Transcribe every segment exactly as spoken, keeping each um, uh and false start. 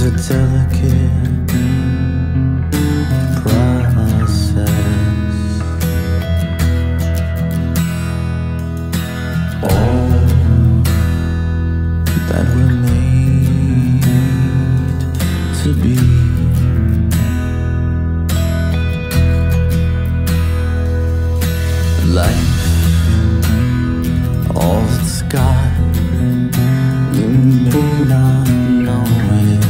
a delicate process. All that we're made to be. Life, all it's got, you may not know it.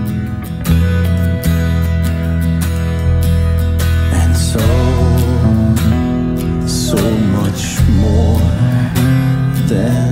And so, so much more than